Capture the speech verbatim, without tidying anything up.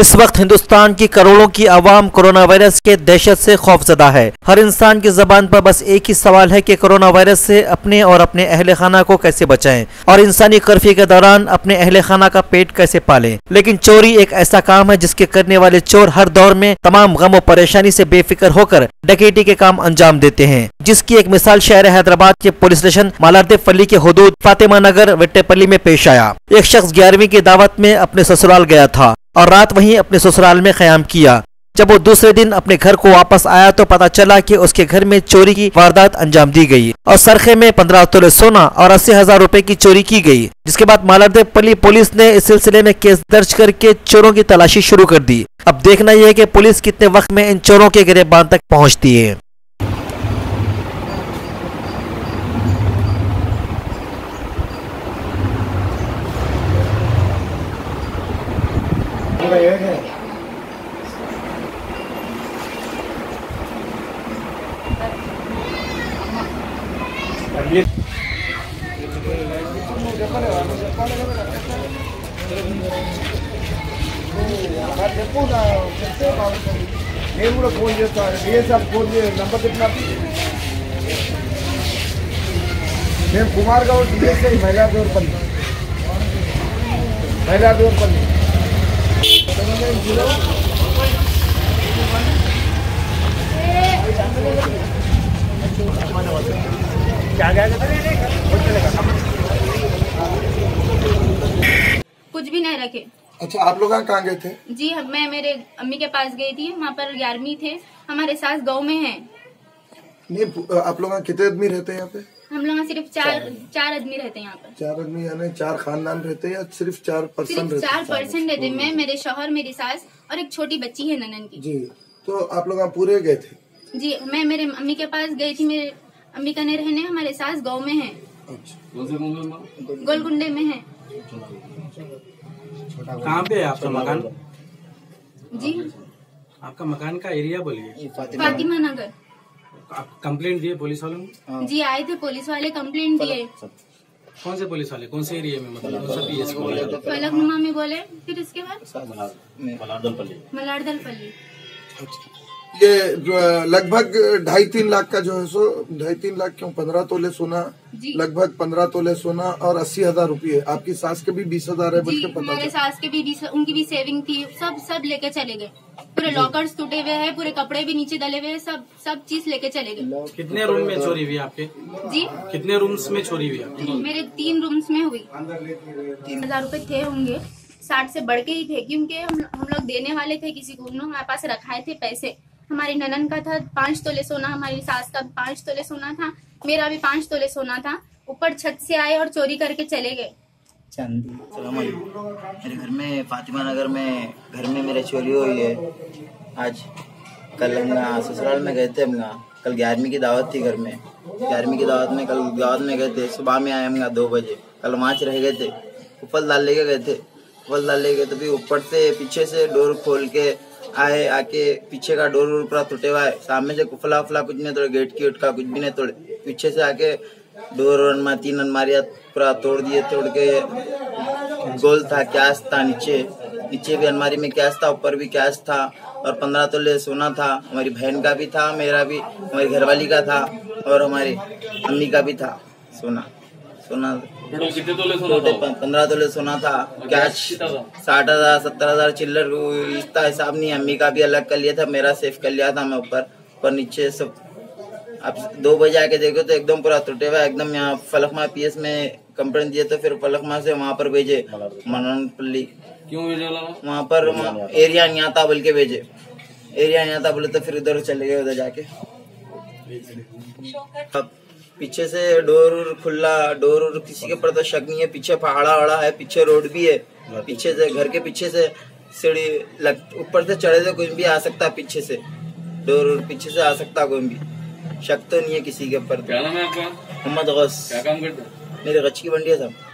इस वक्त हिंदुस्तान की करोड़ों की आवाम कोरोना वायरस के दहशत से खौफजदा है। हर इंसान की जबान पर बस एक ही सवाल है कि कोरोना वायरस से अपने और अपने अहले खाना को कैसे बचाएं और इंसानी कर्फ्यू के दौरान अपने अहले खाना का पेट कैसे पालें। लेकिन चोरी एक ऐसा काम है जिसके करने वाले चोर हर दौर में तमाम गम और परेशानी से बेफिक्र होकर डकैती के काम अंजाम देते हैं, जिसकी एक मिसाल शहर हैदराबाद के पुलिस स्टेशन मालारदेपल्ली के हुदूद फातिमा नगर वेट्टेपल्ली में पेश आया। एक शख्स ग्यारहवीं की दावत में अपने ससुराल गया था और रात वहीं अपने ससुराल में क़याम किया। जब वो दूसरे दिन अपने घर को वापस आया तो पता चला कि उसके घर में चोरी की वारदात अंजाम दी गई और सरखे में पंद्रह तोले सोना और अस्सी हजार रूपए की चोरी की गई। जिसके बाद मालारदेपल्ली पुलिस ने इस सिलसिले में केस दर्ज करके चोरों की तलाशी शुरू कर दी। अब देखना यह है कि पुलिस कितने वक्त में इन चोरों के गिरफ्तार तक पहुँचती है। నేను కూడా ఫోన్ చేస్తాను డిఎస్ఆర్ ఫోన్ నంబర్ చెప్పిన నేను కుమార్ గౌడ్ డిఎస్ఐ మైలాదూర్పల్లి మైలాదూర్పల్లి कुछ भी नहीं रखे। अच्छा, आप लोग कहाँ गए थे? जी मैं मेरे अम्मी के पास गई थी, वहाँ पर ग्यारहवीं थे। हमारे सास गांव में हैं। नहीं, आप लोग कितने आदमी रहते हैं यहाँ पे? हम लोग सिर्फ चार चार आदमी रहते हैं यहाँ पर। चार आदमी यानी चार खानदान रहते हैं या सिर्फ चार पर्सन सिर्फ रहते? चार पर्सन रहते हैं। मैं, मेरे शौहर, मेरी सास और एक छोटी बच्ची है ननन की। जी, तो आप लोग पूरे गए थे? जी मैं मेरे अम्मी के पास गई थी। मेरे अम्मी का नहीं रहने, हमारे सास गाँव में है। गोलकुंडे में है। कहाँ पे है आपका मकान? जी आपका मकान का एरिया बोलिए। फातिमा नगर। आप कंप्लेंट दिए पुलिस वालों को? जी आए थे पुलिस वाले, कंप्लेंट दिए। कौन से पुलिस वाले, कौन से एरिया में, मतलब कौन सा पीएस को बोले? फलकनुमा में बोले। फिर इसके बाद मलारदलपल्ली। मलारदलपल्ली। ये लगभग ढाई तीन लाख का जो है सो ढाई तीन लाख क्यों पंद्रह तोले सोना, लगभग पंद्रह तोले सोना और अस्सी हजार रूपये। आपकी सास के भी बीस हजार है बोल के पता? हमारे सास के भी बीस, उनकी भी सेविंग थी। सब सब लेके चले गए। पूरे लॉकर्स टूटे हुए हैं, पूरे कपड़े भी नीचे डले हुए हैं, सब सब चीज लेके चले गए। कितने रूम में चोरी हुई आपके? जी कितने रूम्स में चोरी हुई आपकी? मेरे तीन रूम्स में हुई। तीन हजार रूपए थे होंगे, साठ से बढ़ के ही थे, क्योंकि हम हम लोग देने वाले थे किसी को। उन्होंने हमारे पास रखाए थे पैसे। हमारी ननन का था पाँच तोले सोना, हमारी सास का पाँच तोले सोना था, मेरा भी पाँच तोले सोना था। ऊपर छत से आए और चोरी करके चले गए। चांदी मेरे घर में फातिमा नगर में घर में मेरे चोरी हुई है। आज कल हम ससुराल में गए थे। हम कल ग्यारहवीं की दावत थी घर में। ग्यारहवीं की दावत में कल दावत में गए थे। सुबह में आए हम दो बजे। कल वहाँ रह गए थे। उफल डाल लेके गए थे। उफल डाल लेके तो भी ऊपर से पीछे से डोर खोल के आए। आके पीछे का डोर पूरा टूटे हुआ है। सामने से कुफला उफला कुछ नहीं तोड़े, गेट की उठ का कुछ भी नहीं तोड़े। पीछे से आके डोर और तीन अलमारियाँ पूरा तोड़ दिए। तोड़ के गोल था, कैश था नीचे, नीचे भी अलमारी में कैश था, ऊपर भी कैश था और पंद्रह तोले सोना था। हमारी बहन का भी था, मेरा भी, हमारी घरवाली का था और हमारी अम्मी का भी था सोना। सोना कितने तोले सोना था? पंद्रह तोले सोना था। कैश साठ हजार सत्तर हजार चिल्लर इसका हिसाब नहीं। अम्मी का भी अलग कर लिया था, मेरा सेफ कर लिया था मैं ऊपर पर नीचे सब। अब दो बजे आके देखो तो एकदम पूरा टूटे हुआ एकदम। यहाँ फलकमा पीएस में कंप्लेंट दिए तो फिर फलकमा से वहाँ पर भेजे मलारदलपल्ली। क्यों भेजे? वहाँ पर एरिया नहीं आता बोल के भेजे। एरिया नहीं आता बोले तो फिर उधर चले गए। उधर जाके अब पीछे से डोर खुला, डोर किसी के ऊपर तो शक नहीं है। पीछे पहाड़ा वहाड़ा है, पीछे रोड भी है। पीछे से घर के पीछे से सीढ़ी ऊपर से चढ़े तो कोई भी आ सकता है। पीछे से डोर पीछे से आ सकता कोई भी। शक तो नहीं है किसी के ऊपर। क्या नाम है आपका? मोहम्मद गौस। क्या काम करते हैं? मेरे गच्ची की मंडी है साहब।